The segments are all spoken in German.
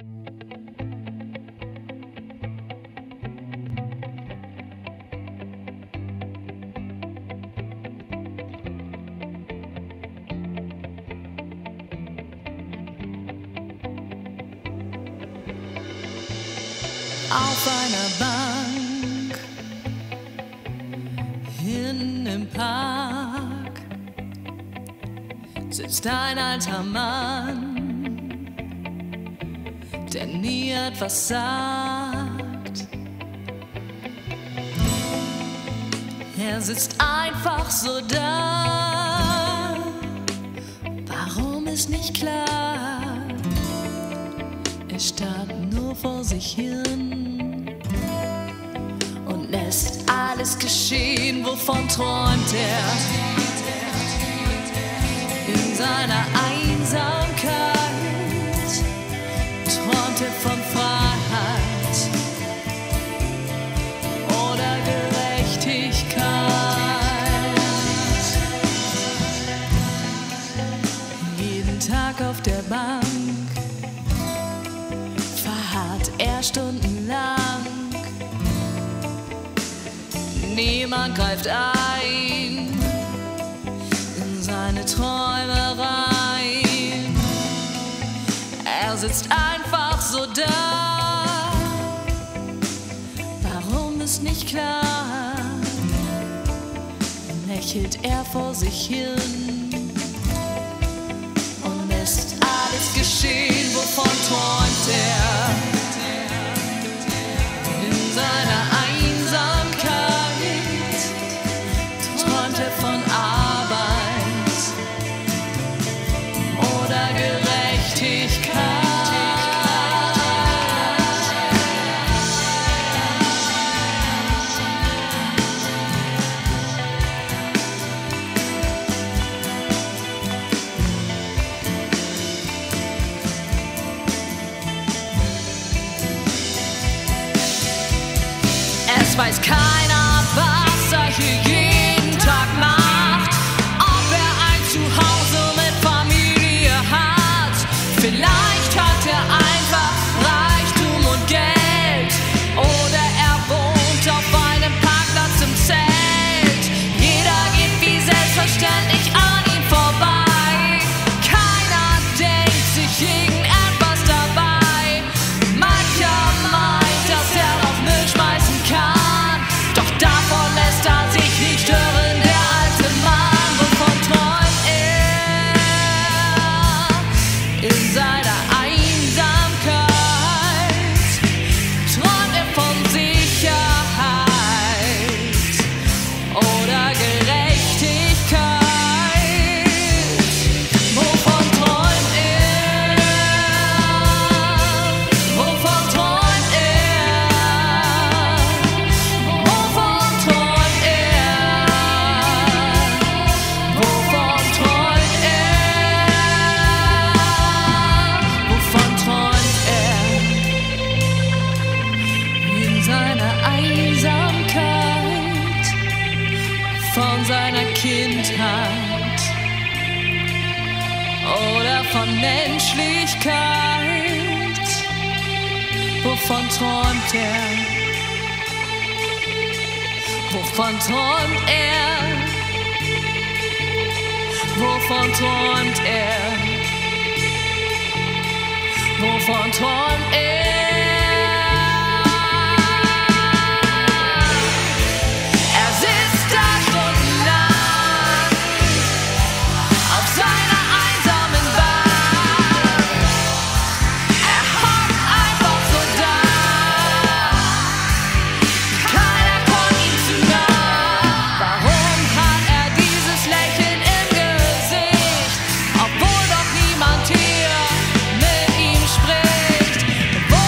Auf einer Bank hin im Park sitzt ein alter Mann, der nie etwas sagt. Er sitzt einfach so da. Warum ist nicht klar? Er starrt nur vor sich hin und lässt alles geschehen. Wovon träumt er? In seiner Einsamkeit träumt er von Freiheit oder Gerechtigkeit. Jeden Tag auf der Bank verharrt er stundenlang. Niemand greift ein in seine Träume rein. Er sitzt einfach so da. Warum ist nicht klar? Lächelt er vor sich hin und lässt alles geschehen. Wovon träumt er? In seiner Einsamkeit träumt er von Arbeit oder Gerechtigkeit. Es weiß keiner, was er hier jeden Tag macht. Ob er ein Zuhause mit Familie hat. Vielleicht hat er einfach Reichtum und Geld. Oder er wohnt auf einem Parkplatz im Zelt. Jeder geht wie selbstverständlich an ihm vorbei. Keiner denkt sich irgendetwas dabei. Mancher meint, dass er noch Müll schmeißen kann. Doch davon lässt er sich nicht stören, der alte Mann. Wovon träumt er? In seiner Einsamkeit träumt er von Sicherheit oder Gerechtigkeit. Wovon träumt er? Wovon träumt er? Wovon träumt er? Wovon träumt er? Wovon träumt er? In seiner Einsamkeit, von seiner Kindheit oder von Menschlichkeit. Wovon träumt er? Wovon träumt er? Wovon träumt er? Wovon träumt er? Er sitzt da stundenlang auf seiner einsamen Bank. Er hockt einfach so da. Keiner kommt ihm zu nah. Warum hat er dieses Lächeln im Gesicht, obwohl doch niemand hier mit ihm spricht? Wo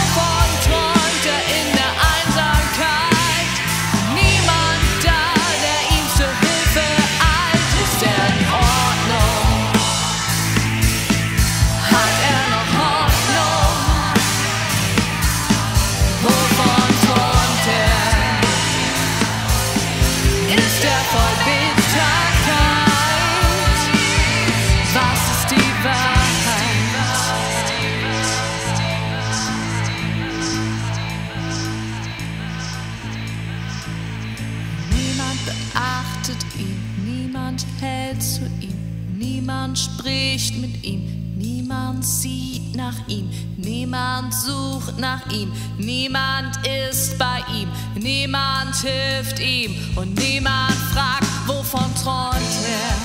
Niemand hält zu ihm, niemand spricht mit ihm, niemand sieht nach ihm, niemand sucht nach ihm, niemand ist bei ihm, niemand hilft ihm und niemand fragt, wovon träumt er.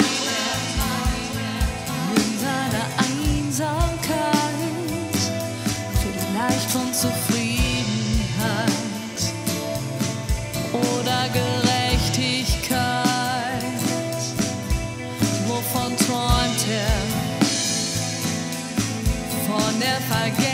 In seiner Einsamkeit, vielleicht von Zufriedenheit oder Gerechtigkeit. Wovon träumt er? Von der Vergangenheit.